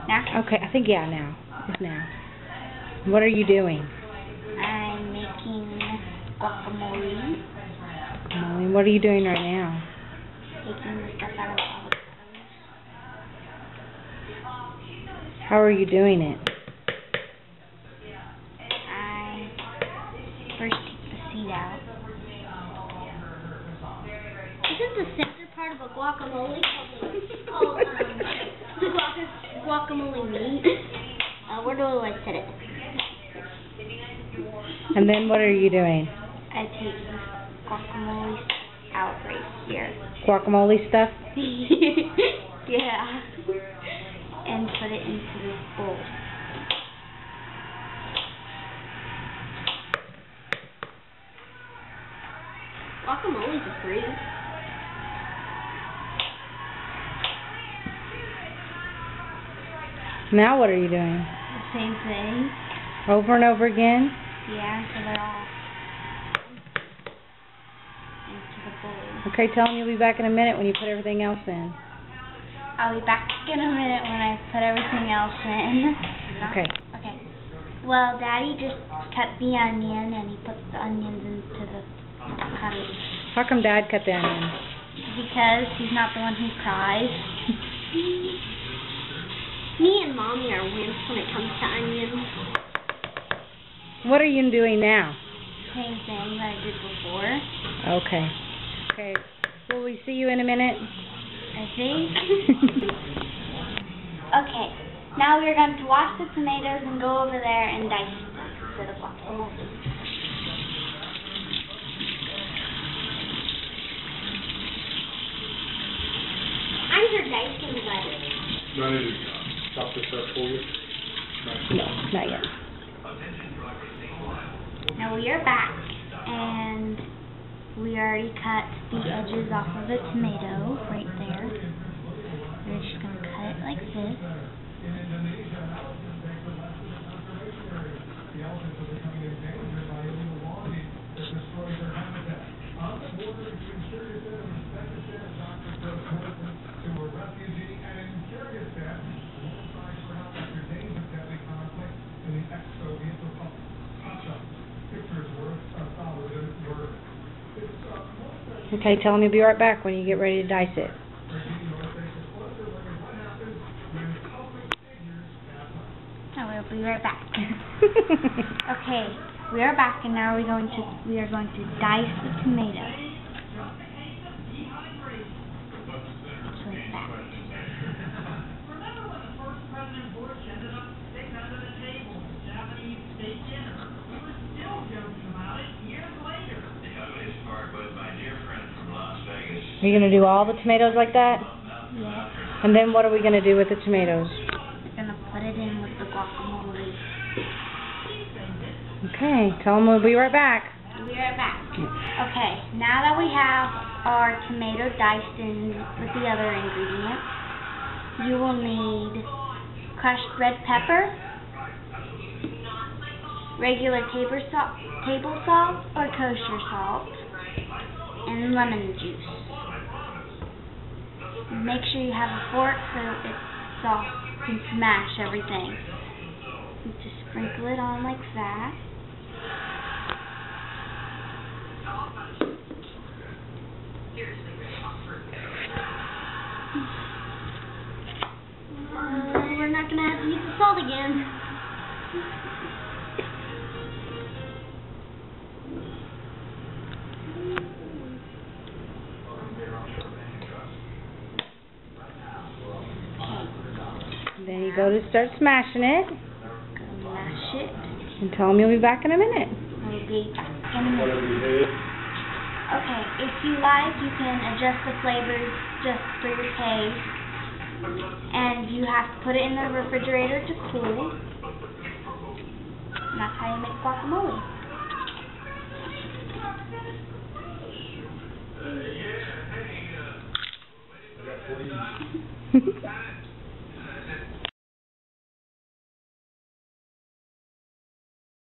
Now? Okay, I think now. It's now. What are you doing? I'm making guacamole. Molly, what are you doing right now? Taking the stuff out of avocados. How are you doing it? I first take the seed out. Isn't the center part of a guacamole called the guacamole meat? Where do I set it? And then what are you doing? I take the guacamole out right here. Guacamole stuff? Yeah. And put it into this bowl. Guacamole's a free. Now what are you doing? The same thing. Over and over again? Yeah, until they're all into the bowl. Okay, tell him you'll be back in a minute when you put everything else in. I'll be back in a minute when I put everything else in. Okay. Okay. Well, Daddy just cut the onion and he put the onions into the cutting. How come Dad cut the onion? Because he's not the one who cries. Me and Mommy are wimps when it comes to onions. What are you doing now? Same thing that I did before. Okay. Okay. Will we see you in a minute? I think. Okay. Now we're going to wash the tomatoes and go over there and dice them for the guacamole. I'm your dicing buddy. Do I need to chop this up for you? No, not yet. Now we are back, and we already cut the edges off of the tomato right there. We're just going to cut it like this. Okay, tell him you'll be right back when you get ready to dice it. I will be right back. Okay, we are back, and now we are going to dice the tomato. Just like that. Are you going to do all the tomatoes like that? Yes. And then what are we going to do with the tomatoes? We're going to put it in with the guacamole. Okay, tell him we'll be right back. We'll be right back. Okay, now that we have our tomato diced in with the other ingredients, you will need crushed red pepper, regular table salt or kosher salt, and lemon juice. Make sure you have a fork so it's soft and smash everything. You just sprinkle it on like that. We're not going to have to use the salt again. Then you go to start smashing it. Mash it. And tell him you'll be back in a minute. I'll be back in a minute. Okay, if you like, you can adjust the flavors just for your taste. And you have to put it in the refrigerator to cool. And that's how you make guacamole.